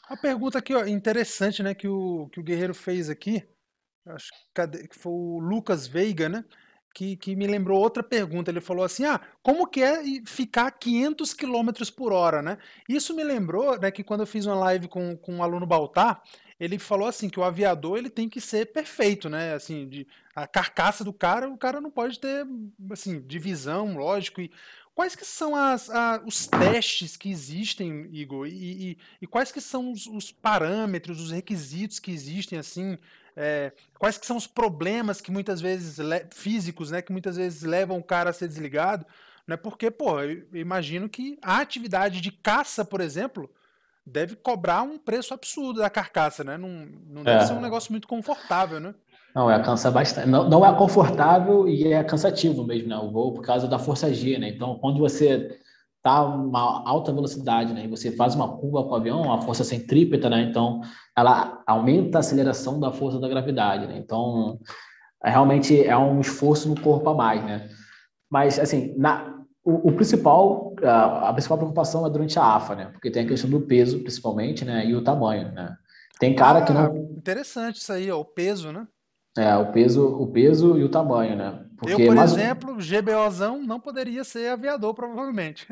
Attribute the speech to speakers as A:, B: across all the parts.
A: A pergunta aqui, ó, interessante, né, que o Guerreiro fez aqui, acho que que foi o Lucas Veiga, né, que me lembrou outra pergunta. Ele falou assim, como que é ficar 500 quilômetros por hora, né? Isso me lembrou, né, que quando eu fiz uma live com um aluno Baltar, ele falou assim, que o aviador ele tem que ser perfeito, né, assim, a carcaça do cara, o cara não pode ter, assim, divisão, lógico, e quais que são os testes que existem, Igor, e quais que são os parâmetros, os requisitos que existem, assim, quais que são os problemas que muitas vezes físicos, né, que muitas vezes levam o cara a ser desligado, né? Porque, pô, eu imagino que a atividade de caça, por exemplo, deve cobrar um preço absurdo da carcaça, né? Não deve ser um
B: É,
A: negócio muito confortável, né?
B: não, cansa bastante. Não, não é confortável e é cansativo mesmo, né? O voo por causa da força G, né? Então, quando você tá uma alta velocidade, né? E você faz uma curva com o avião, a força centrípeta, né? Então, ela aumenta a aceleração da força da gravidade, né? Então, realmente é um esforço no corpo a mais, né? Mas, assim, o principal, a principal preocupação é durante a AFA, né? Porque tem a questão do
A: Uhum.
B: peso, principalmente, né? E o tamanho, né? Tem cara que
A: Ah,
B: não.
A: interessante isso aí, ó, o peso, né?
B: É, o peso e o tamanho, né?
A: Eu,
B: Porque
A: por
B: mais.
A: exemplo, GBOzão não poderia ser aviador, provavelmente.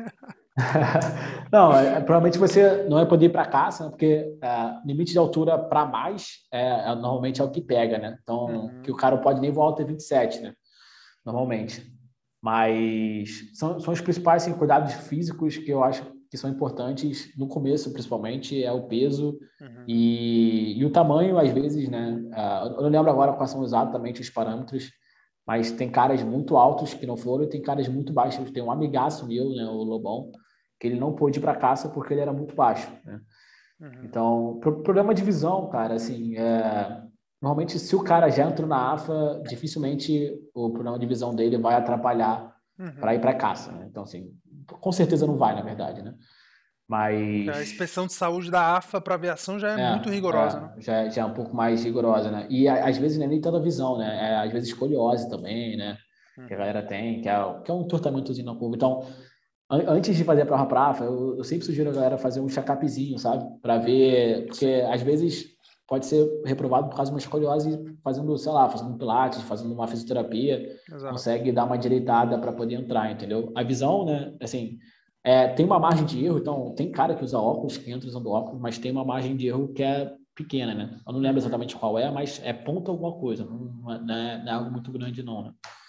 B: Não, provavelmente você não vai poder ir para caça, né? Porque limite de altura para mais normalmente é o que pega, né? Então, que o
A: Uhum.
B: cara pode nem voar até 27, né? Normalmente. Mas são os principais assim, cuidados físicos que eu acho que são importantes no começo, principalmente, é o peso
A: Uhum.
B: e o tamanho, às vezes, né? Eu não lembro agora quais são exatamente os parâmetros, mas tem caras muito altos que não foram e tem caras muito baixos. Tem um amigaço meu, né, o Lobão, que ele não pôde ir para caça porque ele era muito baixo, né?
A: Uhum.
B: Então, problema de visão, cara, assim, normalmente se o cara já entrou na AFA, dificilmente o problema de visão dele vai atrapalhar para
A: Uhum.
B: ir para caça, né? Então, assim, com certeza não vai, na verdade, né?
A: A
B: Mas
A: inspeção de saúde da AFA para aviação já é muito rigorosa, né?
B: já é um pouco mais rigorosa, né? E às vezes não é nem tanta visão, né? Às vezes escoliose também, né? Que a
A: Uhum.
B: galera tem, que é um tortamentozinho na curva. Então, antes de fazer a prova pra AFA, eu sempre sugiro a galera fazer um check-upzinho, sabe? Para ver, porque
A: Sim,
B: às vezes pode ser reprovado por causa de uma escoliose fazendo, sei lá, fazendo um pilates, fazendo uma fisioterapia,
A: exato.
B: consegue dar uma direitada para poder entrar, entendeu? A visão, né, assim, tem uma margem de erro, então tem cara que usa óculos, que entra usando óculos, mas tem uma margem de erro que é pequena, né? Eu não lembro
A: Uhum.
B: exatamente qual é, mas é ponto alguma coisa, não é algo muito grande não, né?